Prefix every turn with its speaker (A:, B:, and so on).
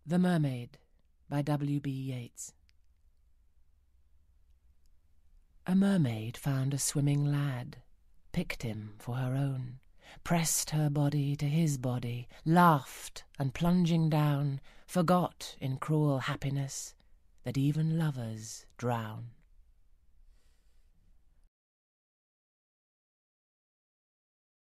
A: The Mermaid by W.B. Yeats. A mermaid found a swimming lad, picked him for her own, pressed her body to his body, laughed, and plunging down, forgot in cruel happiness that even lovers drown.